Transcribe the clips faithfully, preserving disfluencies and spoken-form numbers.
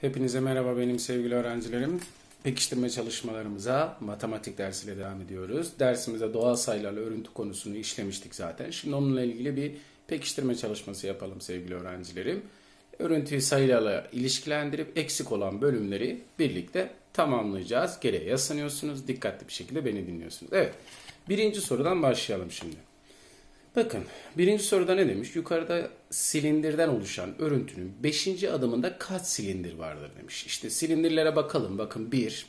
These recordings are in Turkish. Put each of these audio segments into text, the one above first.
Hepinize merhaba benim sevgili öğrencilerim. Pekiştirme çalışmalarımıza matematik dersiyle devam ediyoruz. Dersimize doğal sayılarla örüntü konusunu işlemiştik zaten. Şimdi onunla ilgili bir pekiştirme çalışması yapalım sevgili öğrencilerim. Örüntüyü sayılarla ilişkilendirip eksik olan bölümleri birlikte tamamlayacağız. Geriye yaslanıyorsunuz. Dikkatli bir şekilde beni dinliyorsunuz. Evet. Birinci sorudan başlayalım şimdi. Bakın birinci soruda ne demiş? Yukarıda silindirden oluşan örüntünün beşinci adımında kaç silindir vardır demiş. İşte silindirlere bakalım. Bakın bir,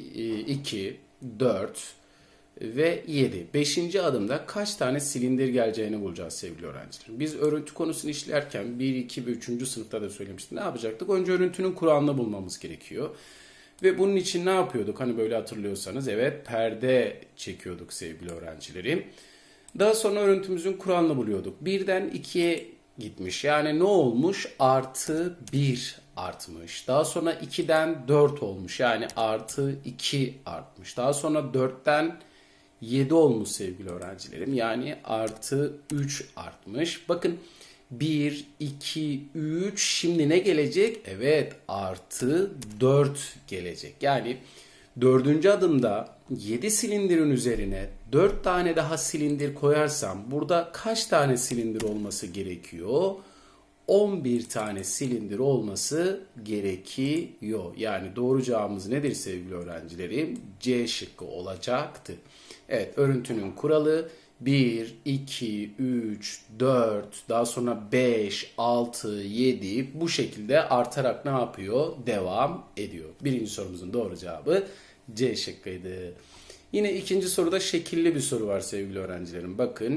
iki, dört ve yedi. beşinci adımda kaç tane silindir geleceğini bulacağız sevgili öğrenciler. Biz örüntü konusunu işlerken bir, iki ve üçüncü sınıfta da söylemiştim. Ne yapacaktık? Önce örüntünün kuralını bulmamız gerekiyor. Ve bunun için ne yapıyorduk? Hani böyle hatırlıyorsanız evet perde çekiyorduk sevgili öğrencilerim. Daha sonra örüntümüzün kuralını buluyorduk. birden ikiye gitmiş. Yani ne olmuş? Artı bir artmış. Daha sonra ikiden dört olmuş. Yani artı iki artmış. Daha sonra dörtten yedi olmuş sevgili öğrencilerim. Yani artı üç artmış. Bakın bir, iki, üç. Şimdi ne gelecek? Evet artı dört gelecek. Yani dördüncü adımda yedi silindirin üzerine dört tane daha silindir koyarsam burada kaç tane silindir olması gerekiyor? on bir tane silindir olması gerekiyor. Yani doğru cevabımız nedir sevgili öğrencilerim? C şıkkı olacaktı. Evet, örüntünün kuralı bir, iki, üç, dört, daha sonra beş, altı, yedi bu şekilde artarak ne yapıyor? Devam ediyor. Birinci sorumuzun doğru cevabı C şıkkıydı. Yine ikinci soruda şekilli bir soru var sevgili öğrencilerim. Bakın.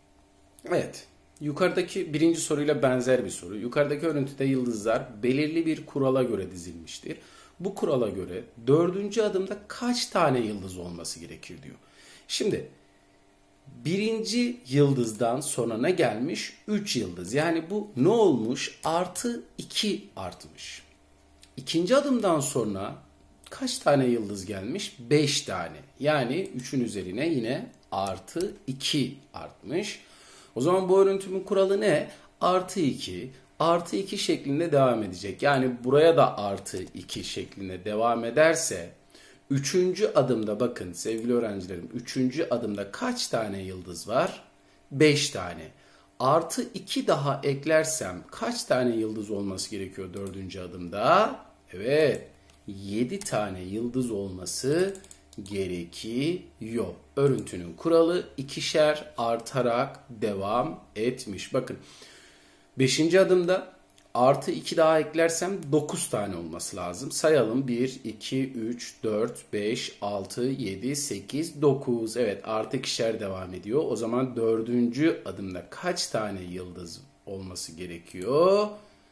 Evet. Yukarıdaki birinci soruyla benzer bir soru. Yukarıdaki örüntüde yıldızlar belirli bir kurala göre dizilmiştir. Bu kurala göre dördüncü adımda kaç tane yıldız olması gerekir diyor. Şimdi birinci yıldızdan sonra ne gelmiş? üç yıldız. Yani bu ne olmuş? Artı iki artmış. İkinci adımdan sonra kaç tane yıldız gelmiş? beş tane. Yani üçün üzerine yine artı iki artmış. O zaman bu örüntümün kuralı ne? Artı iki, artı iki şeklinde devam edecek. Yani buraya da artı iki şeklinde devam ederse üçüncü adımda bakın sevgili öğrencilerim. Üçüncü adımda kaç tane yıldız var? beş tane. Artı iki daha eklersem kaç tane yıldız olması gerekiyor dördüncü adımda? Evet. yedi tane yıldız olması gerekiyor. Örüntünün kuralı ikişer artarak devam etmiş. Bakın beşinci adımda artı iki daha eklersem dokuz tane olması lazım. Sayalım bir, iki, üç, dört, beş, altı, yedi, sekiz, dokuz. Evet artı ikişer devam ediyor. O zaman dördüncü adımda kaç tane yıldız olması gerekiyor?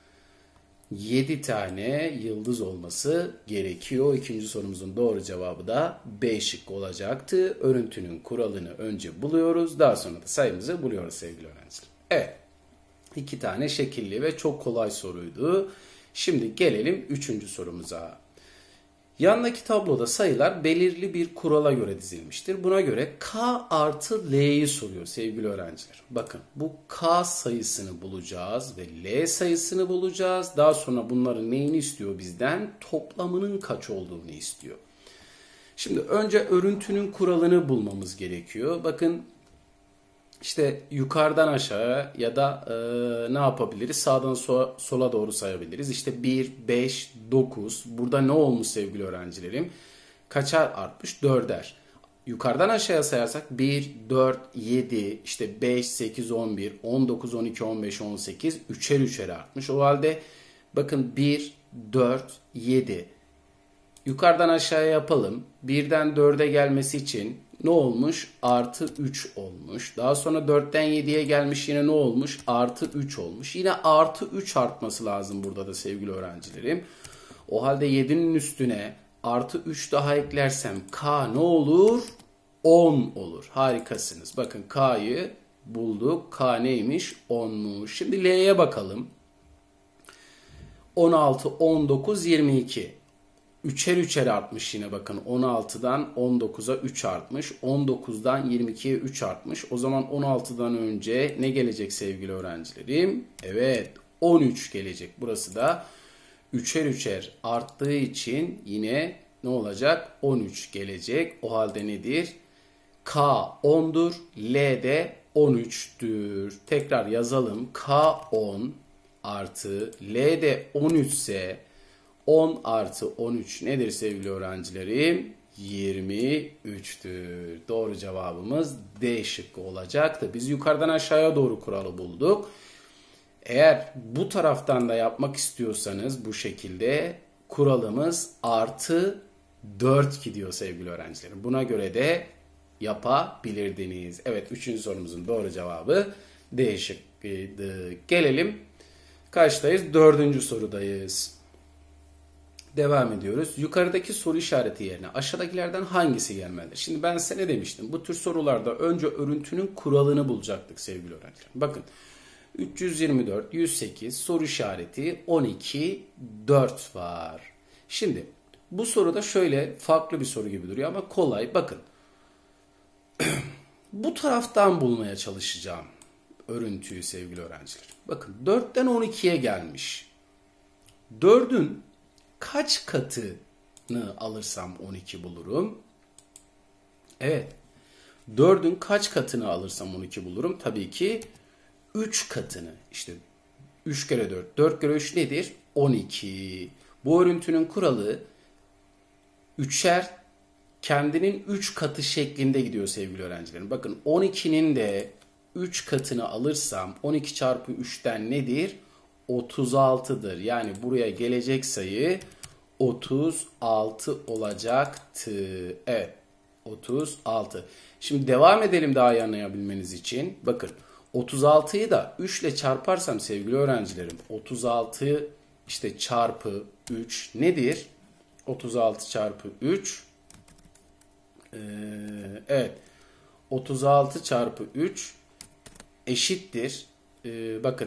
yedi tane yıldız olması gerekiyor. İkinci sorumuzun doğru cevabı da B şıkkı olacaktı. Örüntünün kuralını önce buluyoruz. Daha sonra da sayımızı buluyoruz sevgili öğrenciler. Evet. İki tane şekilli ve çok kolay soruydu. Şimdi gelelim üçüncü sorumuza. Yandaki tabloda sayılar belirli bir kurala göre dizilmiştir. Buna göre K artı L'yi soruyor sevgili öğrenciler. Bakın bu K sayısını bulacağız ve L sayısını bulacağız. Daha sonra bunların neyini istiyor bizden? Toplamının kaç olduğunu istiyor. Şimdi önce örüntünün kuralını bulmamız gerekiyor. Bakın işte yukarıdan aşağıya ya da e, ne yapabiliriz? Sağdan sola, sola doğru sayabiliriz. İşte bir, beş, dokuz. Burada ne olmuş sevgili öğrencilerim? Kaçar artmış? dörder. Yukarıdan aşağıya sayarsak bir, dört, yedi, işte beş, sekiz, on bir, on dokuz, on iki, on beş, on sekiz. Üçer üçer artmış. O halde bakın bir, dört, yedi. Yukarıdan aşağıya yapalım. birden dörde gelmesi için ne olmuş? Artı üç olmuş. Daha sonra dörtten yediye gelmiş yine ne olmuş? Artı üç olmuş. Yine artı üç artması lazım burada da sevgili öğrencilerim. O halde yedinin üstüne artı üç daha eklersem K ne olur? on olur. Harikasınız. Bakın K'yı bulduk. K neymiş? onmuş. Şimdi L'ye bakalım. on altı, on dokuz, yirmi iki. Üçer üçer artmış yine bakın on altıdan on dokuza üç artmış. on dokuzdan yirmi ikiye üç artmış. O zaman on altıdan önce ne gelecek sevgili öğrencilerim? Evet on üç gelecek. Burası da üçer üçer arttığı için yine ne olacak? on üç gelecek. O halde nedir? K on'dur. L de on üç'tür. Tekrar yazalım. K on artı L de on üç ise on artı on üç nedir sevgili öğrencilerim? yirmi üç'tür. Doğru cevabımız D şıkkı olacaktı. Biz yukarıdan aşağıya doğru kuralı bulduk. Eğer bu taraftan da yapmak istiyorsanız bu şekilde kuralımız artı dört gidiyor sevgili öğrencilerim. Buna göre de yapabilirdiniz. Evet, üçüncü sorumuzun doğru cevabı D şıkkıydı. Gelelim kaçtayız? Dördüncü sorudayız. Devam ediyoruz. Yukarıdaki soru işareti yerine aşağıdakilerden hangisi gelmelidir? Şimdi ben size ne demiştim? Bu tür sorularda önce örüntünün kuralını bulacaktık sevgili öğrenciler. Bakın üç yüz yirmi dört, yüz sekiz soru işareti on iki, dört var. Şimdi bu soruda şöyle farklı bir soru gibi duruyor ama kolay. Bakın bu taraftan bulmaya çalışacağım örüntüyü sevgili öğrenciler. Bakın dörtten on ikiye gelmiş. dördün kaç katını alırsam on iki bulurum? Evet. dördün kaç katını alırsam on iki bulurum? Tabii ki üç katını. İşte üç kere dört. dört kere üç nedir? on iki. Bu örüntünün kuralı üçer kendinin üç katı şeklinde gidiyor sevgili öğrencilerim. Bakın on ikinin de üç katını alırsam on iki çarpı üç'ten nedir? otuz altı'dır. Yani buraya gelecek sayı otuz altı olacaktı. Evet, otuz altı. Şimdi devam edelim daha iyi anlayabilmeniz için. Bakın otuz altıyı da üç ile çarparsam sevgili öğrencilerim otuz altı işte çarpı üç nedir? otuz altı çarpı üç ee, evet otuz altı çarpı üç eşittir. Ee, bakın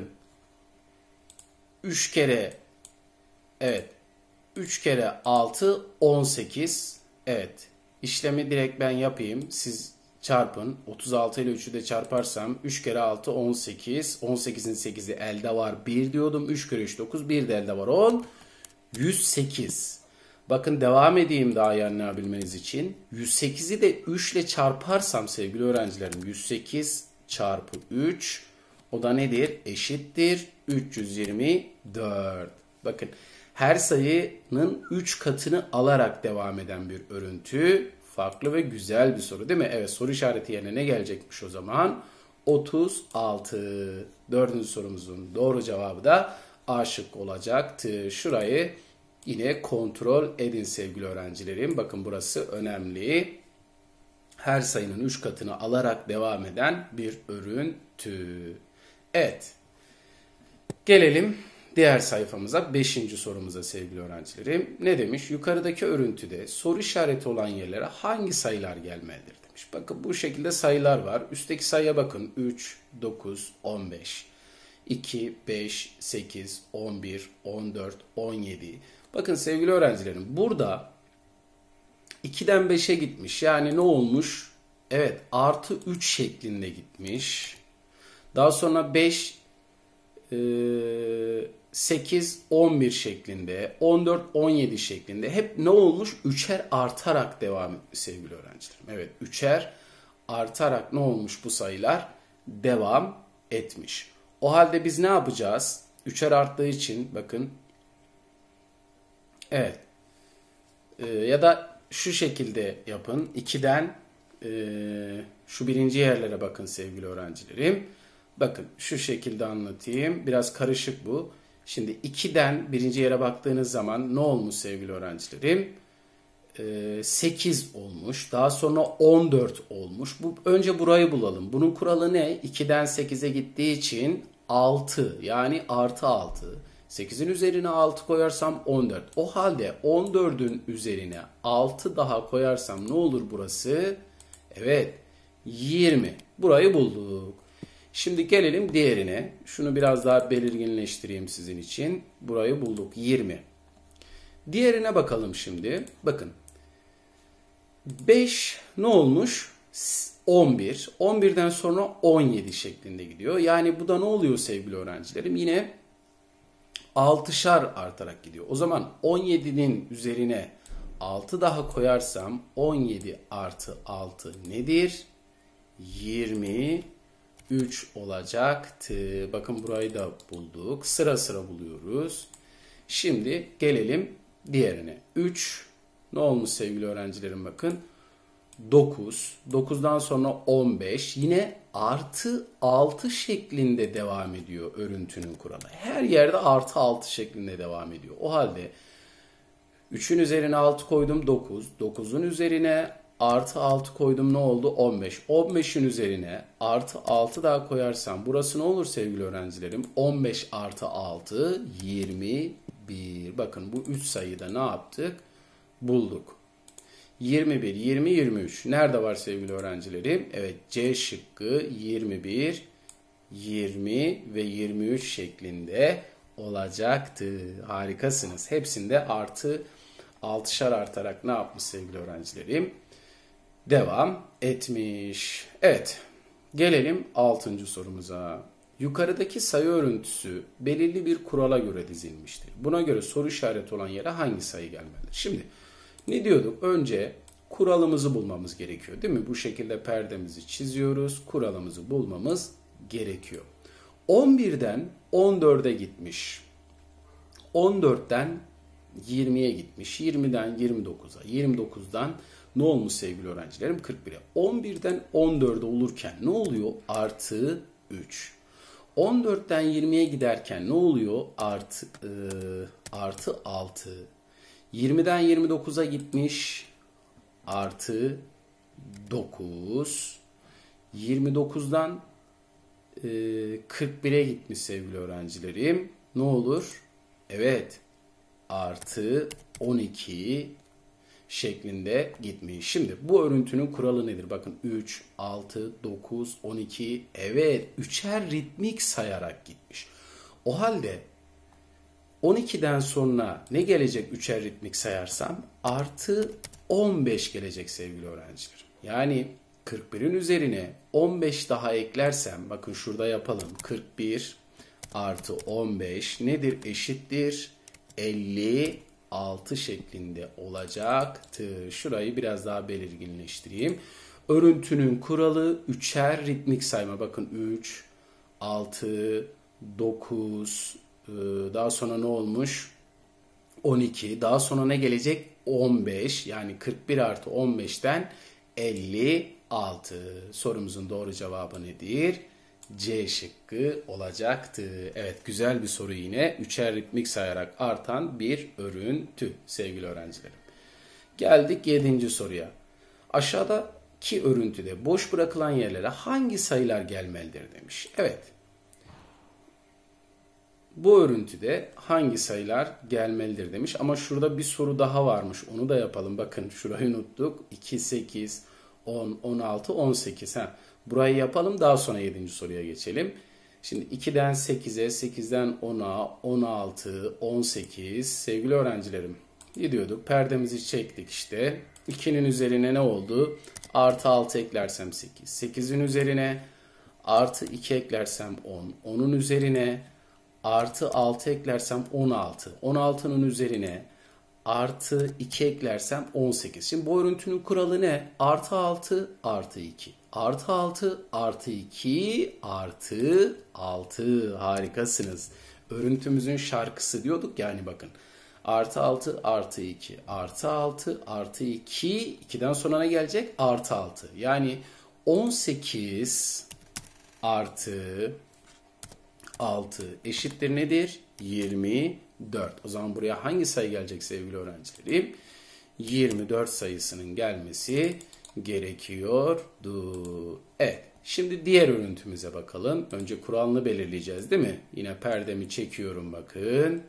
üç kere evet üç kere altı on sekiz. Evet. İşlemi direkt ben yapayım. Siz çarpın. otuz altı ile üç'ü de çarparsam üç kere altı on sekiz. on sekiz'in sekizi elde var. bir diyordum. üç kere üç dokuz. bir de elde var on. yüz sekiz. Bakın devam edeyim daha iyi anlayabilmeniz için. yüz sekiz'i de üç ile çarparsam sevgili öğrencilerim. yüz sekiz çarpı üç. O da nedir? Eşittir. üç yüz yirmi dört. Bakın her sayının üç katını alarak devam eden bir örüntü. Farklı ve güzel bir soru değil mi? Evet, soru işareti yerine ne gelecekmiş o zaman? otuz altı. Dördüncü sorumuzun doğru cevabı da A şıkkı olacaktı. Şurayı yine kontrol edin sevgili öğrencilerim. Bakın burası önemli. Her sayının üç katını alarak devam eden bir örüntü. Evet. Gelelim diğer sayfamıza, beşinci sorumuza sevgili öğrencilerim. Ne demiş? Yukarıdaki örüntüde soru işareti olan yerlere hangi sayılar gelmelidir demiş. Bakın bu şekilde sayılar var. Üstteki sayıya bakın. üç, dokuz, on beş, iki, beş, sekiz, on bir, on dört, on yedi. Bakın sevgili öğrencilerim burada iki'den beş'e gitmiş. Yani ne olmuş? Evet, artı üç şeklinde gitmiş. Daha sonra beş, sekiz, on bir şeklinde, on dört, on yedi şeklinde hep ne olmuş? Üçer artarak devam etmiş sevgili öğrencilerim. Evet, üçer artarak ne olmuş bu sayılar? Devam etmiş. O halde biz ne yapacağız? Üçer arttığı için bakın. Evet. Ee, ya da şu şekilde yapın. iki'den e, şu birinci yerlere bakın sevgili öğrencilerim. Bakın şu şekilde anlatayım. Biraz karışık bu. Şimdi iki'den birinci yere baktığınız zaman ne olmuş sevgili öğrencilerim? Ee, sekiz olmuş. Daha sonra on dört olmuş. Bu, önce burayı bulalım. Bunun kuralı ne? iki'den sekize gittiği için altı. Yani artı altı. sekiz'in üzerine altı koyarsam on dört. O halde on dört'ün üzerine altı daha koyarsam ne olur burası? Evet, yirmi. Burayı bulduk. Şimdi gelelim diğerine. Şunu biraz daha belirginleştireyim sizin için. Burayı bulduk. yirmi. Diğerine bakalım şimdi. Bakın. beş ne olmuş? on bir. on bir'den sonra on yedi şeklinde gidiyor. Yani bu da ne oluyor sevgili öğrencilerim? Yine altışar artarak gidiyor. O zaman on yedinin üzerine altı daha koyarsam on yedi artı altı nedir? yirmi üç olacaktı. Bakın burayı da bulduk. Sıra sıra buluyoruz. Şimdi gelelim diğerine. üç ne olmuş sevgili öğrencilerim bakın. dokuz. dokuzdan sonra on beş. Yine artı altı şeklinde devam ediyor örüntünün kuralı. Her yerde artı altı şeklinde devam ediyor. O halde üçün üzerine altı koydum dokuz. dokuzun üzerine artı altı koydum ne oldu? on beş. on beşin üzerine artı altı daha koyarsam burası ne olur sevgili öğrencilerim? on beş artı altı yirmi bir. Bakın bu üç sayıda ne yaptık? Bulduk. yirmi bir, yirmi, yirmi üç. Nerede var sevgili öğrencilerim? Evet, C şıkkı yirmi bir, yirmi ve yirmi üç şeklinde olacaktı. Harikasınız. Hepsinde artı altışar artarak ne yapmış sevgili öğrencilerim? Devam etmiş. Evet, gelelim altıncı sorumuza. Yukarıdaki sayı örüntüsü belirli bir kurala göre dizilmiştir. Buna göre soru işareti olan yere hangi sayı gelmelidir? Şimdi ne diyorduk? Önce kuralımızı bulmamız gerekiyor, değil mi? Bu şekilde perdemizi çiziyoruz. Kuralımızı bulmamız gerekiyor. on birden on dörde gitmiş. on dörtten yirmiye gitmiş. yirmiden yirmi dokuza. yirmi dokuzdan ne olmuş sevgili öğrencilerim? kırk bire. on birden on dörde olurken ne oluyor? Artı üç. on dörtten yirmiye giderken ne oluyor? Artı, e, artı altı. yirmiden yirmi dokuza gitmiş. Artı dokuz. yirmi dokuzdan e, kırk bire gitmiş sevgili öğrencilerim. Ne olur? Evet. Artı on iki şeklinde gitmiş. Şimdi bu örüntünün kuralı nedir? Bakın üç, altı, dokuz, on iki. Evet, üçer ritmik sayarak gitmiş. O halde on ikiden sonra ne gelecek üçer ritmik sayarsam? Artı on beş gelecek sevgili öğrenciler. Yani kırk birin üzerine on beş daha eklersem, bakın şurada yapalım. kırk bir artı on beş nedir? Eşittir elli altı şeklinde olacaktı. Şurayı biraz daha belirginleştireyim. Örüntünün kuralı üçer ritmik sayma. Bakın üç, altı, dokuz, daha sonra ne olmuş? on iki. Daha sonra ne gelecek? on beş. Yani kırk bir artı on beşten elli altı. Sorumuzun doğru cevabı nedir? C şıkkı olacaktı. Evet, güzel bir soru yine. Üçer ritmik sayarak artan bir örüntü sevgili öğrencilerim. Geldik yedinci soruya. Aşağıdaki örüntüde boş bırakılan yerlere hangi sayılar gelmelidir demiş. Evet. Bu örüntüde hangi sayılar gelmelidir demiş. Ama şurada bir soru daha varmış. Onu da yapalım. Bakın şurayı unuttuk. iki, sekiz, on, on altı, on sekiz. Ha. Burayı yapalım, daha sonra yedinci soruya geçelim. Şimdi ikiden sekize, sekizden ona, on altı, on sekiz. Sevgili öğrencilerim, gidiyorduk. Perdemizi çektik işte. ikinin üzerine ne oldu? Artı altı eklersem sekiz. sekizin üzerine artı iki eklersem on. onun üzerine artı altı eklersem on altı. on altının üzerine artı iki eklersem on sekiz. Şimdi bu örüntünün kuralı ne? Artı altı artı iki. Artı altı artı iki artı altı. Harikasınız. Örüntümüzün şarkısı diyorduk yani bakın. Artı altı artı iki. Artı altı artı iki. ikiden sonra ne gelecek? Artı altı. Yani on sekiz artı altı eşittir nedir? yirmi dört. O zaman buraya hangi sayı gelecek sevgili öğrencilerim? yirmi dört sayısının gelmesi gerekiyordu. Evet. Şimdi diğer örüntümüze bakalım. Önce kuralını belirleyeceğiz, değil mi? Yine perdemi çekiyorum bakın.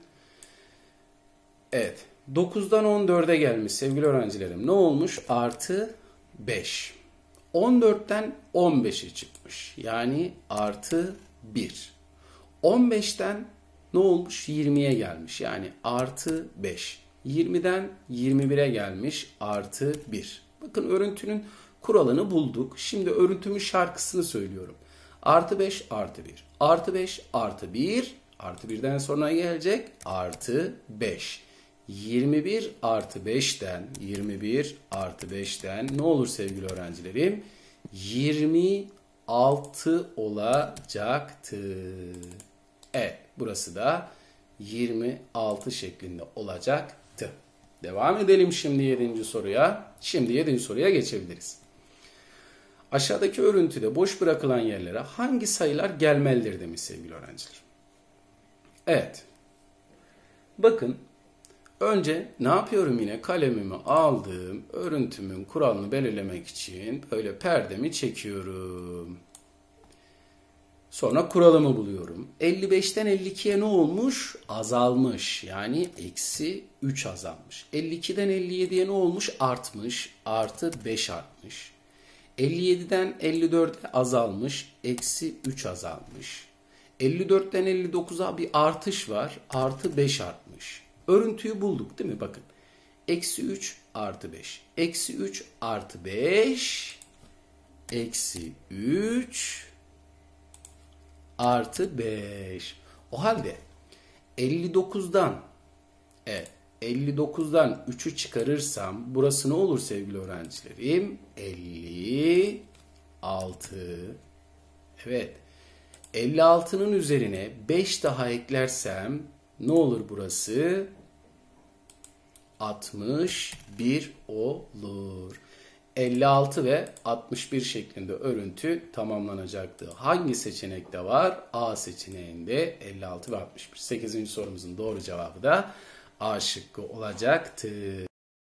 Evet. dokuzdan on dörde gelmiş sevgili öğrencilerim. Ne olmuş? Artı beş. on dörtten on beşe çıkmış. Yani artı bir. on beşten ne olmuş? yirmiye gelmiş. Yani artı beş. yirmiden yirmi bire gelmiş. Artı bir. Bakın örüntünün kuralını bulduk. Şimdi örüntümün şarkısını söylüyorum. Artı beş artı bir. Artı beş artı bir Artı birden sonra gelecek. Artı beş. yirmi bir artı beşten, yirmi bir artı beşten ne olur sevgili öğrencilerim? yirmi altı olacaktı. Evet, burası da yirmi altı şeklinde olacaktı. Devam edelim şimdi yedinci soruya. Şimdi yedinci soruya geçebiliriz. Aşağıdaki örüntüde boş bırakılan yerlere hangi sayılar gelmelidir demiş sevgili öğrenciler. Evet. Bakın. Önce ne yapıyorum yine? Kalemimi aldım. Örüntümün kuralını belirlemek için böyle perdemi çekiyorum. Sonra kuralımı buluyorum. elli beşten elli ikiye ne olmuş? Azalmış. Yani eksi üç azalmış. elli ikiden elli yediye ne olmuş? Artmış. Artı beş artmış. elli yediden elli dörde azalmış. Eksi üç azalmış. elli dörtten elli dokuza bir artış var. Artı beş artmış. Örüntüyü bulduk değil mi? Bakın. Eksi üç artı beş. Eksi üç artı beş. Eksi üç artı beş. O halde elli dokuzdan evet, elli dokuzdan üçü çıkarırsam burası ne olur sevgili öğrencilerim? elli altı. Evet. elli altının üzerine beş daha eklersem ne olur burası? altmış bir olur. elli altı ve altmış bir şeklinde örüntü tamamlanacaktı. Hangi seçenekte var? A seçeneğinde elli altı ve altmış bir. sekizinci sorumuzun doğru cevabı da A şıkkı olacaktı.